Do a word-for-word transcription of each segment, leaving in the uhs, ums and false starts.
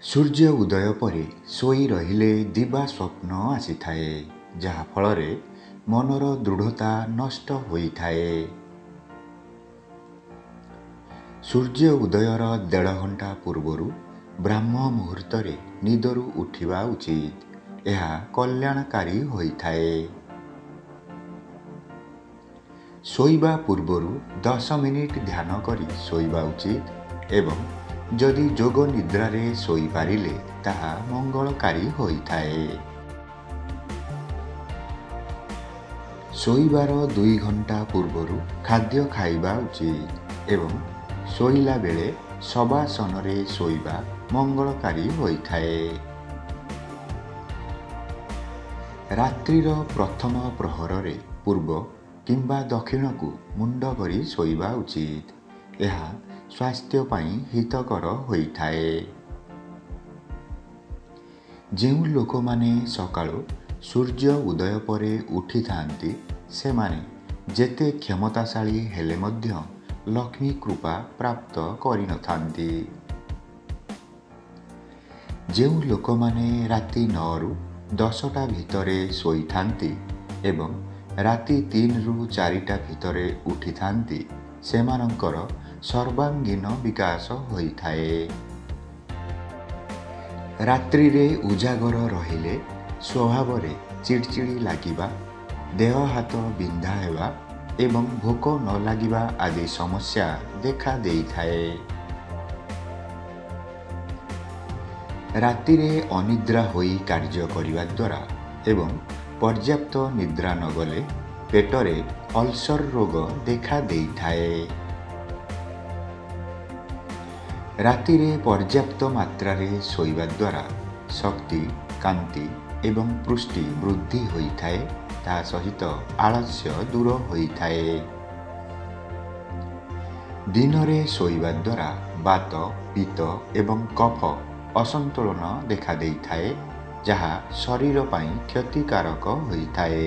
ସୂର୍ଯ୍ୟ ଉଦୟ ପରେ ଶୋଇ ରହିଲେ ଦିବା ସ୍ୱପ୍ନ ଆସିଥାଏ, ଯାହା ଫଳରେ ମନର ଦୃଢ଼ତା ନଷ୍ଟ ହୋଇଥାଏ। ସୂର୍ଯ୍ୟ ଉଦୟର ଦେଢ଼ ଘଣ୍ଟା ପୂର୍ବରୁ ବ୍ରାହ୍ମ ମୁହୂର୍ତ୍ତରେ ନିଦରୁ ଉଠିବା ଉଚିତ। ଏହା କଲ୍ୟାଣକାରୀ ହୋଇଥାଏ। ଶୋଇବା ପୂର୍ବରୁ ଦଶ ମିନିଟ୍ ଧ୍ୟାନ କରି ଶୋଇବା ଉଚିତ ଏବଂ ଯଦି ଯୋଗ ନିଦ୍ରାରେ ଶୋଇପାରିଲେ ତାହା ମଙ୍ଗଳକାରୀ ହୋଇଥାଏ। ଶୋଇବାର ଦୁଇ ଘଣ୍ଟା ପୂର୍ବରୁ ଖାଦ୍ୟ ଖାଇବା ଉଚିତ ଏବଂ ଶୋଇଲା ବେଳେ ଶବାସନରେ ଶୋଇବା ମଙ୍ଗଳକାରୀ ହୋଇଥାଏ। ରାତ୍ରିର ପ୍ରଥମ ପ୍ରହରରେ ପୂର୍ବ କିମ୍ବା ଦକ୍ଷିଣକୁ ମୁଣ୍ଡ କରି ଶୋଇବା ଉଚିତ। ଏହା ସ୍ୱାସ୍ଥ୍ୟ ପାଇଁ ହିତକର ହୋଇଥାଏ। ଯେଉଁ ଲୋକମାନେ ସକାଳୁ ସୂର୍ଯ୍ୟ ଉଦୟ ପରେ ଉଠିଥାନ୍ତି, ସେମାନେ ଯେତେ କ୍ଷମତାଶାଳୀ ହେଲେ ମଧ୍ୟ ଲକ୍ଷ୍ମୀ କୃପା ପ୍ରାପ୍ତ କରିନଥାନ୍ତି। ଯେଉଁ ଲୋକମାନେ ରାତି ନଅରୁ ଦଶଟା ଭିତରେ ଶୋଇଥାନ୍ତି ଏବଂ ରାତି ତିନିରୁ ଚାରିଟା ଭିତରେ ଉଠିଥାନ୍ତି, ସେମାନଙ୍କର ସର୍ବାଙ୍ଗୀନ ବିକାଶ ହୋଇଥାଏ। ରାତ୍ରିରେ ଉଜାଗର ରହିଲେ ସ୍ୱଭାବରେ ଚିଡ଼ଚିଡ଼ି ଲାଗିବା, ଦେହ ହାତ ବିନ୍ଧା ହେବା ଏବଂ ଭୋକ ନ ଲାଗିବା ଆଦି ସମସ୍ୟା ଦେଖା ଦେଇଥାଏ। ରାତିରେ ଅନିଦ୍ରା ହୋଇ କାର୍ଯ୍ୟ କରିବା ଦ୍ୱାରା ଏବଂ ପର୍ଯ୍ୟାପ୍ତ ନିଦ୍ରା ନ ଗଲେ ପେଟରେ ଅଲ୍ସର ରୋଗ ଦେଖା ଦେଇଥାଏ। ରାତିରେ ପର୍ଯ୍ୟାପ୍ତ ମାତ୍ରାରେ ଶୋଇବା ଦ୍ୱାରା ଶକ୍ତି, କାନ୍ତି ଏବଂ ପୁଷ୍ଟି ବୃଦ୍ଧି ହୋଇଥାଏ। ତା ସହିତ ଆଳସ୍ୟ ଦୂର ହୋଇଥାଏ। ଦିନରେ ଶୋଇବା ଦ୍ୱାରା ବାତ, ପିତ୍ତ ଏବଂ କଫ ଅସନ୍ତୁଳନ ଦେଖା ଦେଇଥାଏ, ଯାହା ଶରୀର ପାଇଁ କ୍ଷତିକାରକ ହୋଇଥାଏ।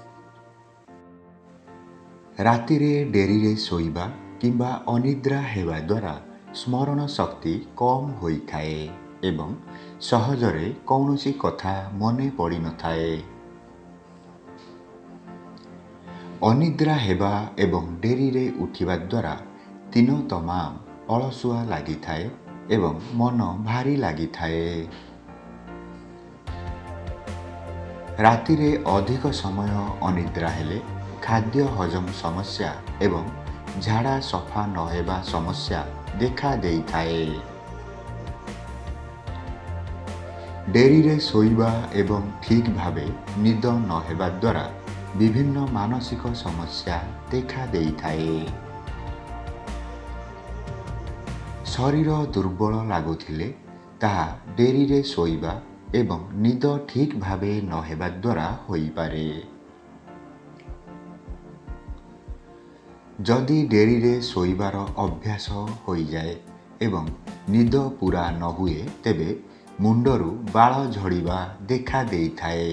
ରାତିରେ ଡେରିରେ ଶୋଇବା କିମ୍ବା ଅନିଦ୍ରା ହେବା ଦ୍ୱାରା ସ୍ମରଣ ଶକ୍ତି କମ୍ ହୋଇଥାଏ ଏବଂ ସହଜରେ କୌଣସି କଥା ମନେ ପଡ଼ିନଥାଏ। ଅନିଦ୍ରା ହେବା ଏବଂ ଡେରିରେ ଉଠିବା ଦ୍ୱାରା ଦିନ ତମାମ ଅଳସୁଆ ଲାଗିଥାଏ ଏବଂ ମନ ଭାରୀ ଲାଗିଥାଏ। ରାତିରେ ଅଧିକ ସମୟ ଅନିଦ୍ରା ହେଲେ ଖାଦ୍ୟ ହଜମ ସମସ୍ୟା ଏବଂ ଝାଡ଼ା ସଫା ନ ହେବା ସମସ୍ୟା ଦେଖା ଦେଇଥାଏ। ଡେରିରେ ଶୋଇବା ଏବଂ ଠିକ୍ ଭାବେ ନିଦ ନ ହେବା ଦ୍ୱାରା ବିଭିନ୍ନ ମାନସିକ ସମସ୍ୟା ଦେଖା ଦେଇଥାଏ। ଶରୀର ଦୁର୍ବଳ ଲାଗୁଥିଲେ ତାହା ଡେରିରେ ଶୋଇବା ଏବଂ ନିଦ ଠିକ୍ ଭାବେ ନ ହେବା ଦ୍ୱାରା ହୋଇପାରେ। ଯଦି ଡେରିରେ ଶୋଇବାର ଅଭ୍ୟାସ ହୋଇଯାଏ ଏବଂ ନିଦ ପୂରା ନ ହୁଏ, ତେବେ ମୁଣ୍ଡରୁ ବାଳ ଝଡ଼ିବା ଦେଖା ଦେଇଥାଏ।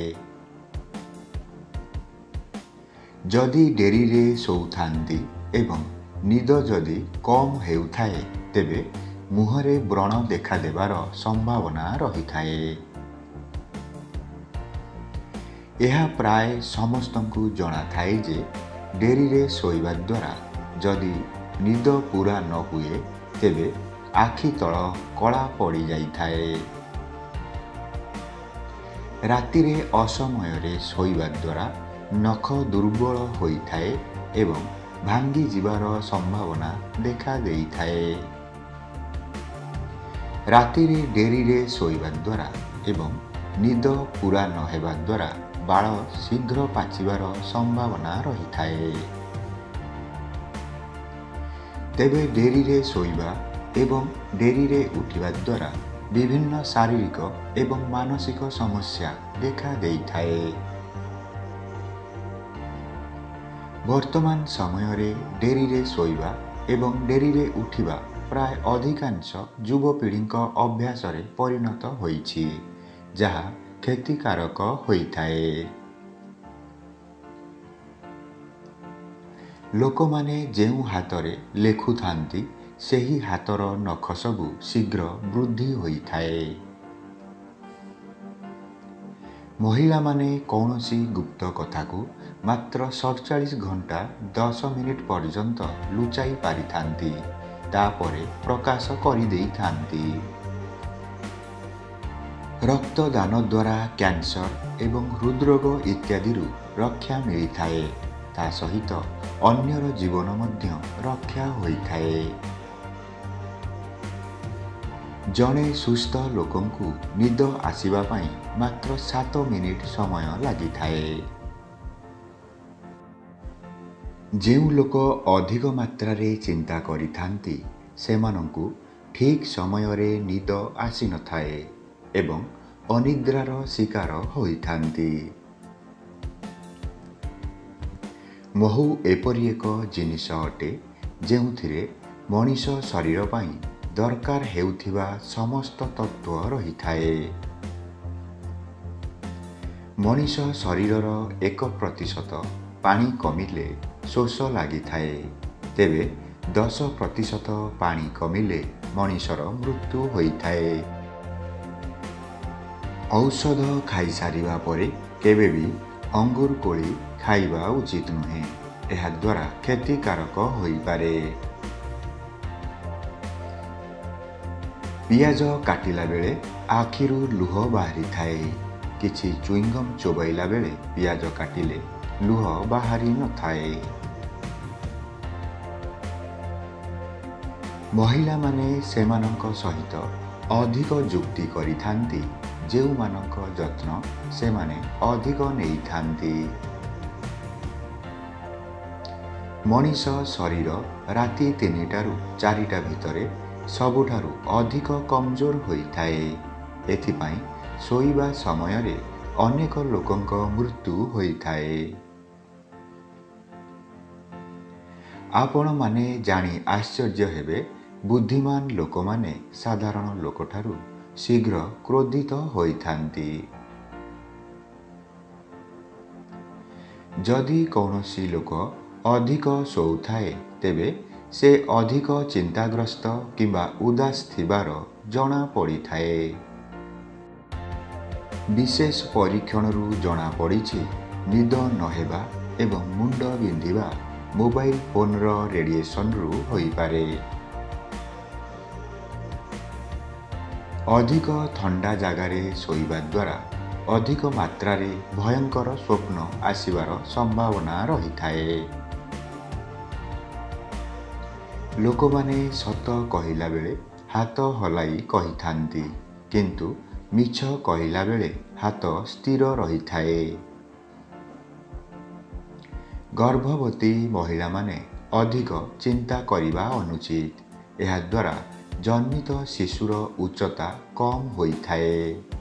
ଯଦି ଡେରିରେ ଶୋଉଥାନ୍ତି ଏବଂ ନିଦ ଯଦି କମ୍ ହେଉଥାଏ, ତେବେ ମୁହଁରେ ବ୍ରଣ ଦେଖାଦେବାର ସମ୍ଭାବନା ରହିଥାଏ। ଏହା ପ୍ରାୟ ସମସ୍ତଙ୍କୁ ଜଣାଥାଏ ଯେ ଡେରିରେ ଶୋଇବା ଦ୍ୱାରା ଯଦି ନିଦ ପୂରା ନ ହୁଏ, ତେବେ ଆଖି ତଳ କଳା ପଡ଼ିଯାଇଥାଏ। ରାତିରେ ଅସମୟରେ ଶୋଇବା ଦ୍ୱାରା ନଖ ଦୁର୍ବଳ ହୋଇଥାଏ ଏବଂ ଭାଙ୍ଗିଯିବାର ସମ୍ଭାବନା ଦେଖା ଦେଇଥାଏ। ରାତିରେ ଡେରିରେ ଶୋଇବା ଦ୍ୱାରା ଏବଂ ନିଦ ପୂରା ନ ହେବା ଦ୍ୱାରା ବାଳ ଶୀଘ୍ର ପାଚିବାର ସମ୍ଭାବନା ରହିଥାଏ। ତେବେ ଡେରିରେ ଶୋଇବା ଏବଂ ଡେରିରେ ଉଠିବା ଦ୍ୱାରା ବିଭିନ୍ନ ଶାରୀରିକ ଏବଂ ମାନସିକ ସମସ୍ୟା ଦେଖା ଦେଇଥାଏ। ବର୍ତ୍ତମାନ ସମୟରେ ଡେରିରେ ଶୋଇବା ଏବଂ ଡେରିରେ ଉଠିବା ପ୍ରାୟ ଅଧିକାଂଶ ଯୁବପିଢ଼ିଙ୍କ ଅଭ୍ୟାସରେ ପରିଣତ ହୋଇଛି, ଯାହା କ୍ଷତିକାରକ ହୋଇଥାଏ। ଲୋକମାନେ ଯେଉଁ ହାତରେ ଲେଖୁଥାନ୍ତି, ସେହି ହାତର ନଖ ସବୁ ଶୀଘ୍ର ବୃଦ୍ଧି ହୋଇଥାଏ महिलामाने कौनसी गुप्त कथाकू मात्र सड़चाश घंटा दस मिनिट पर्यंत लुचाई पारिथांती तापरे प्रकाश करिदेइथांती। रक्तदान द्वारा कैंसर एवं हृदरोग इत्यादि रक्षा मिलिथाए। ता सहित अन्यर जीवन मध्य रक्षा होइथाए। जड़े सुस्थ लोकंकु निद आसीबा पाई मात्र सात मिनिट समय लगी थाए। जेउ लोक अधिक मात्रा रे चिंता करिथांती सेमानंकु ठीक समय रे निद आसी न थाए एवं अनिद्रार शिकार होइथांती। महु एपरि एक जिनिष अटे जेउथिरे मनीष शरीर पाई दरकार हेउथिबा समस्त तत्व रही थाए। मनीष शरीरर एक प्रतिशत पानी कमिले शोष लगी थाए तेबे दस प्रतिशत पानी कमिले मनीषर मृत्यु होइथाए। औषध खाई सारिबा परे केबे भी अंगुर कोली खाइबा उचित नुहे। एहा द्वारा क्षतिकारक होई पारे। पियाज काटिला बेले आखिरु लुह बाहरी थाए। किछि चुइंगम चोबाइला बेले पियाज काटिले लुह बाहरी न थाए। महिला माने सेमानंक सहित अधिक जुक्ति करिथांती जेउ मानंक जत्न सेमाने अधिक नेई थांती। मनीष शरीर राति तीनिटारु चारिटा भितरे सबुठारु अधिक कमजोर होइथाए। एथिपाई सोइबा समय रे अनेक लोकंक मृत्यु होइथाए। आपण माने जानी आश्चर्य हेबे बुद्धिमान लोक माने साधारण लोकठारु शीघ्र क्रोधित होइथांती। जदि कौनसी लोक अधिक सोउथाए तेबे से अधिक चिंताग्रस्त किंबा उदास थिबार जना पड़ी थाए। विशेष परीक्षणरू जना पड़ीछि निद नहेबा एवं मुंड बिंधिबा मोबाइल फोन रो रेडिएशन रु होई पारे। अधिक ठंडा जगारे सोइबा द्वारा अधिक मात्रा रे भयंकर स्वप्न आसीबार संभावना रही थाए। लोक माने सत कहिला बेले हाथ हलाई कहि थांती किंतु मिछ कहिला बेले हाथ स्थिर रही थाए। गर्भवती महिला माने अधिक चिंता करिबा अनुचित। एहा द्वारा जन्मित शिशुर उच्चता कम होई थाए।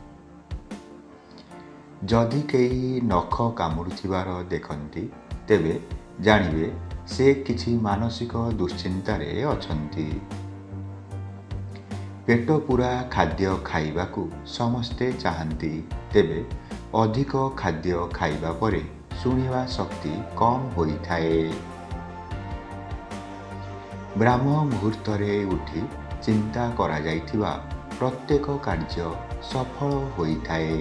जदि केही नख कामुड़ुथिबार देखंती तेबे जानिबे से किछि मानसिक दुश्चिंतारे अछंती। पेट पूरा खाद्य खाइबाकू समस्ते चाहंती तेबे अधिक खाद्य खाइबा परे शुणिबा शक्ति कम होई थाए। ब्राह्म मुहूर्त रे उठी चिंता करा जाइथिबा प्रत्येक कार्य सफल होई थाए।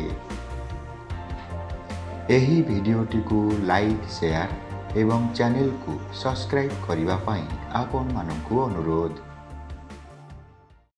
एही वीडियोटी को लाइक शेयर एवं चैनल को सब्सक्राइब करिबा पाई आपन मानकु अनुरोध।